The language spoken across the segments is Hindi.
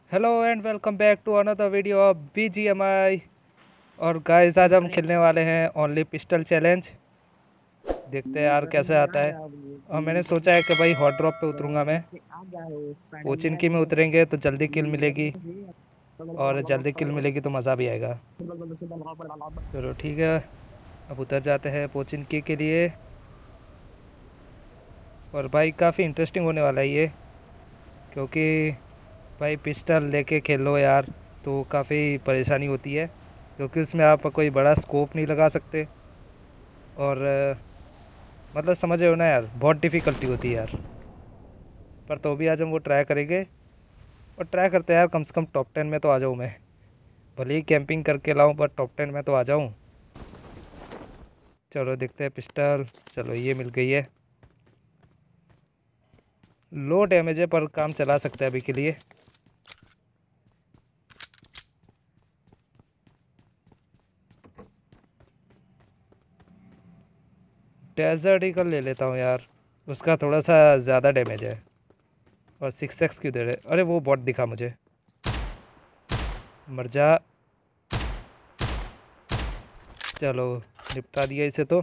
Hello and welcome back to another video of BGMI। और गाइस आज हम खेलने वाले हैं ओनली पिस्टल चैलेंज। देखते हैं यार कैसे आता है। और मैंने सोचा है कि भाई हॉट ड्रॉप पे उतरूंगा मैं। पोचिनकी में उतरेंगे तो जल्दी किल मिलेगी, और जल्दी किल मिलेगी तो मज़ा भी आएगा। चलो ठीक है, अब उतर जाते हैं पोचिनकी के लिए। और भाई काफ़ी इंटरेस्टिंग होने वाला है ये, क्योंकि भाई पिस्टल लेके खेलो यार तो काफ़ी परेशानी होती है, क्योंकि उसमें आप कोई बड़ा स्कोप नहीं लगा सकते। और मतलब समझ रहे हो ना यार, बहुत डिफ़िकल्टी होती है यार। पर तो भी आज हम वो ट्राई करेंगे, और ट्राई करते हैं यार कम से कम टॉप 10 में तो आ जाऊँ मैं। भले ही कैंपिंग करके लाऊं पर टॉप 10 में तो आ जाऊं। चलो देखते हैं पिस्टल। चलो ये मिल गई है। लो डैमेज है पर काम चला सकते हैं अभी के लिए। डेजर्ट ईगल ले लेता हूँ यार, उसका थोड़ा सा ज़्यादा डैमेज है। और 6x क्यों दे रहे? अरे वो बॉट दिखा मुझे। मर जा। चलो निपटा दिया इसे तो।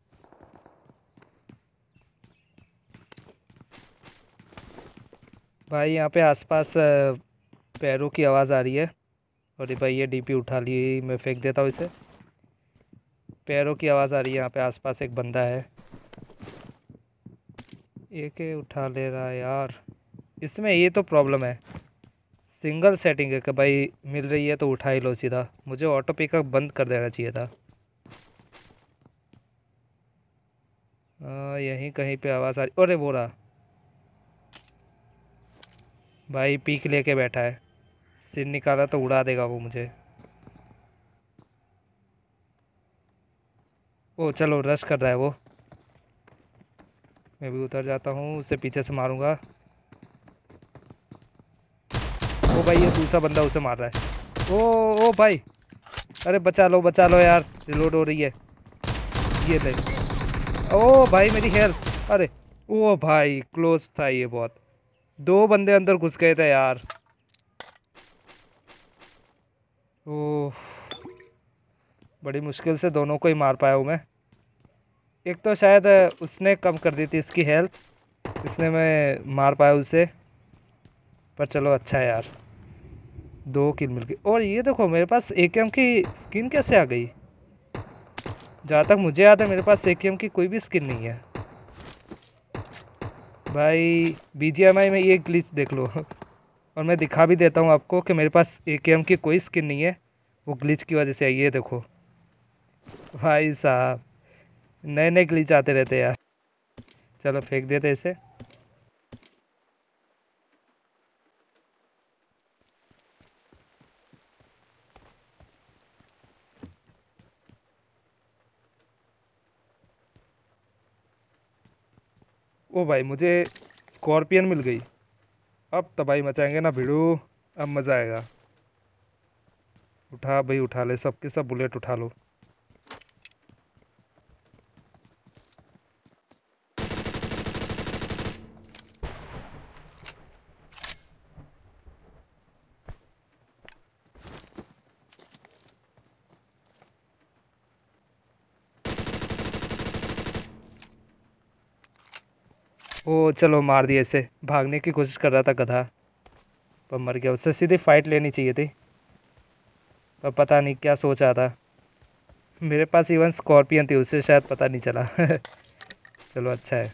भाई यहाँ पे आसपास पैरों की आवाज़ आ रही है। और ये भाई ये DP उठा ली, मैं फेंक देता हूँ इसे। पैरों की आवाज़ आ रही है, यहाँ पे आसपास एक बंदा है। एक उठा ले रहा है यार। इसमें ये तो प्रॉब्लम है, सिंगल सेटिंग है कि भाई मिल रही है तो उठा ही लो सीधा। मुझे ऑटो पिकअप बंद कर देना चाहिए था। यहीं कहीं पे आवाज़ आ रही। अरे वो रहा भाई, पीक लेके बैठा है। सिर निकाला तो उड़ा देगा वो मुझे। ओ चलो रश कर रहा है वो। मैं भी उतर जाता हूँ, उसे पीछे से मारूंगा। ओ भाई ये दूसरा बंदा उसे मार रहा है। ओ भाई, अरे बचा लो यार, रिलोड हो रही है। ये ले। ओ भाई मेरी हेल्थ। अरे ओ भाई क्लोज था ये बहुत। दो बंदे अंदर घुस गए थे यार। ओह, बड़ी मुश्किल से दोनों को ही मार पाया हूँ मैं। एक तो शायद उसने कम कर दी थी इसकी हेल्थ, इसने मैं मार पाया उसे। पर चलो अच्छा है यार, 2 किल मिल गई। और ये देखो मेरे पास AKM की स्किन कैसे आ गई। जहाँ तक मुझे याद है मेरे पास AKM की कोई भी स्किन नहीं है। भाई BGMI में ये ग्लिच देख लो। और मैं दिखा भी देता हूँ आपको कि मेरे पास AKM की कोई स्किन नहीं है, वो ग्लिच की वजह से आई है। ये देखो भाई साहब, नए नए ग्लिच आते रहते हैं यार। चलो फेंक देते इसे। ओ भाई मुझे स्कॉर्पियन मिल गई। अब तबाही मचाएंगे ना भिड़ू, अब मज़ा आएगा। उठा भाई, उठा ले सबके सब बुलेट उठा लो। ओ चलो मार दिया इसे, भागने की कोशिश कर रहा था गधा, पर मर गया। उससे सीधी फाइट लेनी चाहिए थी, पर पता नहीं क्या सोच रहा था। मेरे पास इवन स्कॉर्पियन थी, उसे शायद पता नहीं चला। चलो अच्छा है।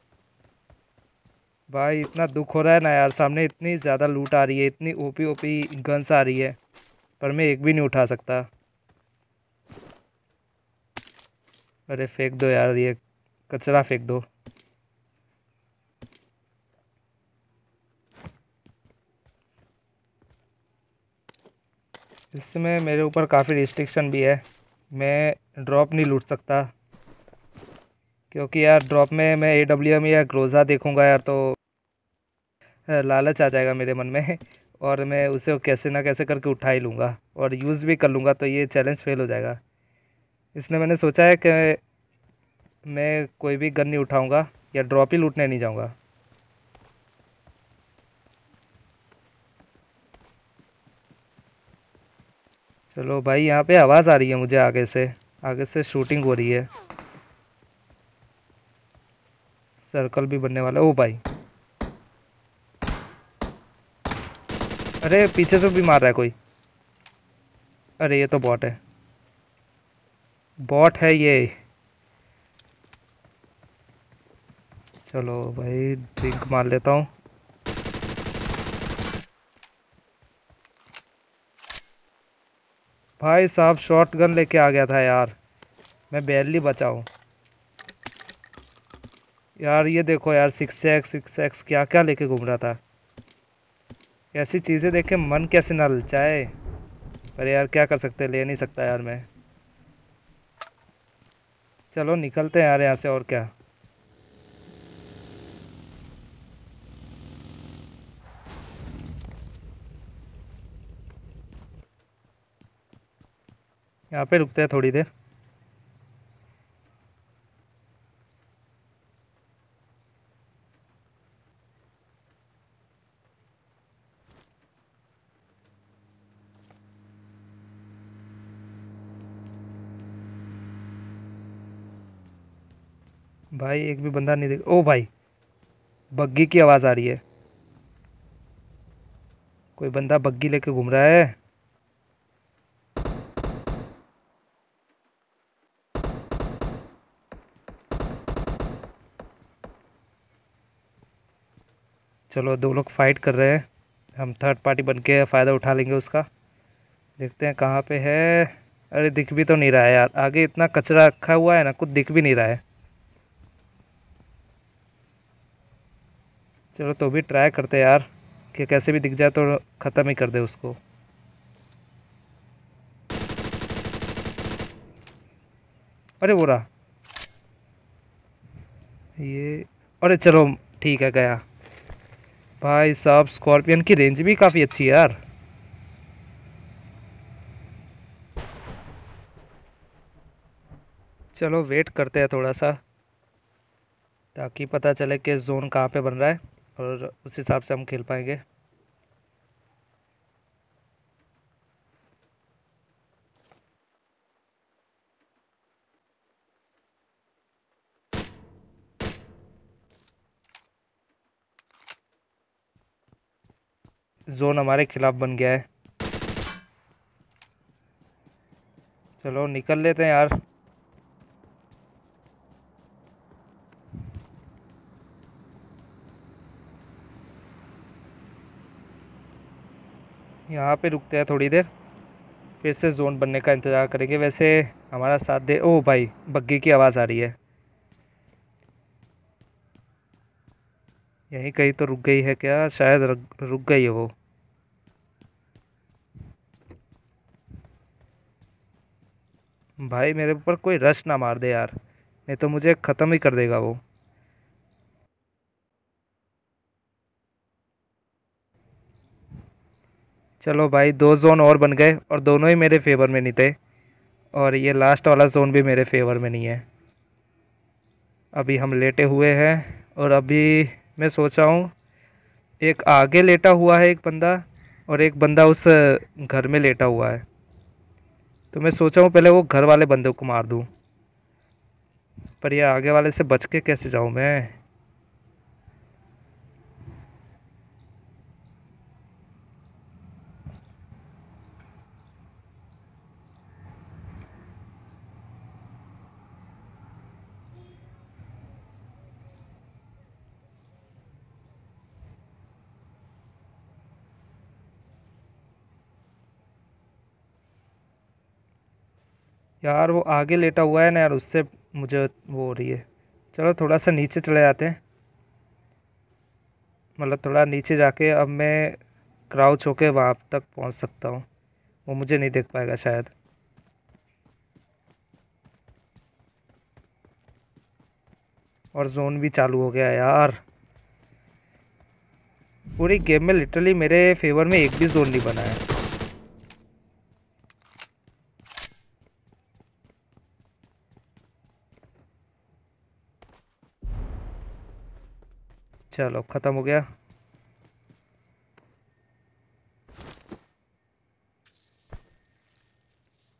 भाई इतना दुख हो रहा है ना यार, सामने इतनी ज़्यादा लूट आ रही है, इतनी ओपी ओपी गन्स आ रही है, पर मैं एक भी नहीं उठा सकता। अरे फेंक दो यार, ये कचरा फेंक दो। इसमें मेरे ऊपर काफ़ी रिस्ट्रिक्शन भी है, मैं ड्रॉप नहीं लूट सकता। क्योंकि यार ड्रॉप में मैं AWM या ग्रोजा देखूंगा यार तो लालच आ जाएगा मेरे मन में। और मैं उसे कैसे ना कैसे करके उठा ही लूँगा और यूज़ भी कर लूँगा, तो ये चैलेंज फेल हो जाएगा। इसलिए मैंने सोचा है कि मैं कोई भी गन नहीं उठाऊँगा या ड्रॉप ही लूटने नहीं जाऊँगा। चलो भाई, यहाँ पे आवाज़ आ रही है मुझे आगे से शूटिंग हो रही है। सर्कल भी बनने वाला है। ओ भाई, अरे पीछे से भी मार रहा है कोई। अरे ये तो बॉट है, बॉट है ये। चलो भाई, ड्रिंक मार लेता हूँ। भाई साहब शॉट गन लेके आ गया था यार, मैं बैरली बचा हूँ। यार ये देखो यार, 6x क्या क्या लेके घूम रहा था। ऐसी चीज़ें देख के मन कैसे ना ललचाए। पर यार क्या कर सकते, ले नहीं सकता यार मैं। चलो निकलते हैं यार यहाँ से, और क्या। यहाँ पे रुकते हैं थोड़ी देर। भाई एक भी बंदा नहीं दिख। ओ भाई, बग्गी की आवाज़ आ रही है। कोई बंदा बग्गी लेके घूम रहा है। चलो दो लोग फाइट कर रहे हैं, हम थर्ड पार्टी बन के फ़ायदा उठा लेंगे उसका। देखते हैं कहाँ पे है। अरे दिख भी तो नहीं रहा है यार, आगे इतना कचरा रखा हुआ है ना, कुछ दिख भी नहीं रहा है। चलो तो भी ट्राई करते हैं यार, कि कैसे भी दिख जाए तो ख़त्म ही कर दे उसको। अरे वो रहा ये। अरे चलो, ठीक है गया। भाई साहब स्कॉर्पियन की रेंज भी काफ़ी अच्छी है यार। चलो वेट करते हैं थोड़ा सा, ताकि पता चले कि जोन कहाँ पे बन रहा है, और उस हिसाब से हम खेल पाएंगे। जोन हमारे खिलाफ बन गया है। चलो निकल लेते हैं यार। यहाँ पे रुकते हैं थोड़ी देर, फिर से जोन बनने का इंतज़ार करेंगे। वैसे हमारा साथ दे। ओ भाई, बग्गी की आवाज़ आ रही है। यहीं कहीं तो रुक गई है क्या, शायद रुक गई है वो। भाई मेरे ऊपर कोई रश ना मार दे यार, नहीं तो मुझे ख़त्म ही कर देगा वो। चलो भाई, दो जोन और बन गए, और दोनों ही मेरे फेवर में नहीं थे। और ये लास्ट वाला जोन भी मेरे फेवर में नहीं है। अभी हम लेटे हुए हैं, और अभी मैं सोच रहा हूँ, एक आगे लेटा हुआ है एक बंदा, और एक बंदा उस घर में लेटा हुआ है। तो मैं सोचा हूँ पहले वो घर वाले बंदे को मार दूँ, पर ये आगे वाले से बच के कैसे जाऊँ मैं। यार वो आगे लेटा हुआ है ना यार, उससे मुझे वो हो रही है। चलो थोड़ा सा नीचे चले जाते हैं, मतलब थोड़ा नीचे जाके अब मैं क्राउच होके वहाँ तक पहुँच सकता हूँ। वो मुझे नहीं देख पाएगा शायद। और जोन भी चालू हो गया यार। पूरी गेम में लिटरली मेरे फेवर में एक भी जोन नहीं बना है। चलो ख़त्म हो गया।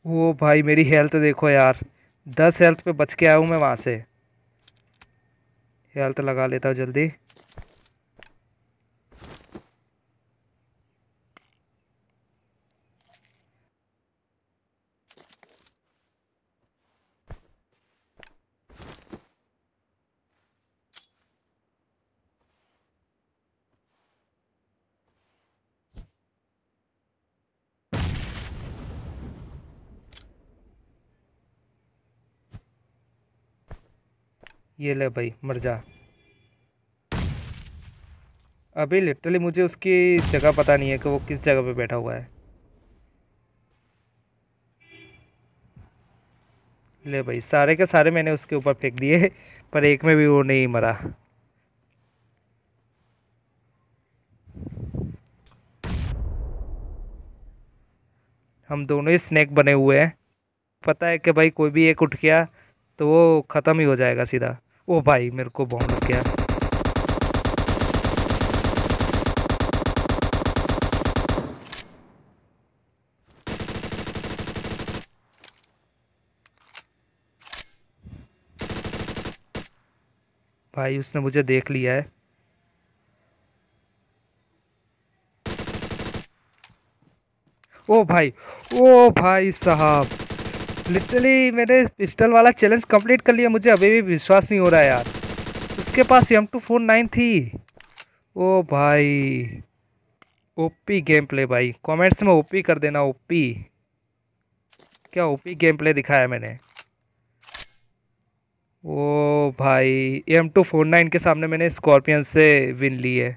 वो भाई मेरी हेल्थ देखो यार, 10 हेल्थ पे बच के आया हूँ मैं वहाँ से। हेल्थ लगा लेता हूँ जल्दी। ये ले भाई मर जा। अभी लिटरली मुझे उसकी जगह पता नहीं है कि वो किस जगह पे बैठा हुआ है। ले भाई सारे के सारे मैंने उसके ऊपर फेंक दिए पर एक में भी वो नहीं मरा। हम दोनों ही स्नेक बने हुए हैं। पता है कि भाई कोई भी एक उठ गया तो वो ख़त्म ही हो जाएगा सीधा। ओ भाई मेरे को बॉम्ब लग गया। भाई उसने मुझे देख लिया है। ओ भाई, ओ भाई साहब, लिटरली मैंने पिस्टल वाला चैलेंज कंप्लीट कर लिया, मुझे अभी भी विश्वास नहीं हो रहा है यार। उसके पास M249 थी। ओ भाई, ओपी गेम प्ले भाई, कमेंट्स में ओपी कर देना ओपी। क्या ओपी गेम प्ले दिखाया मैंने। ओ भाई, M249 के सामने मैंने स्कॉर्पियन से विन ली है।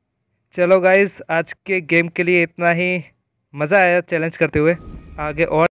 चलो गाइस, आज के गेम के लिए इतना ही। मज़ा आया चैलेंज करते हुए। आगे और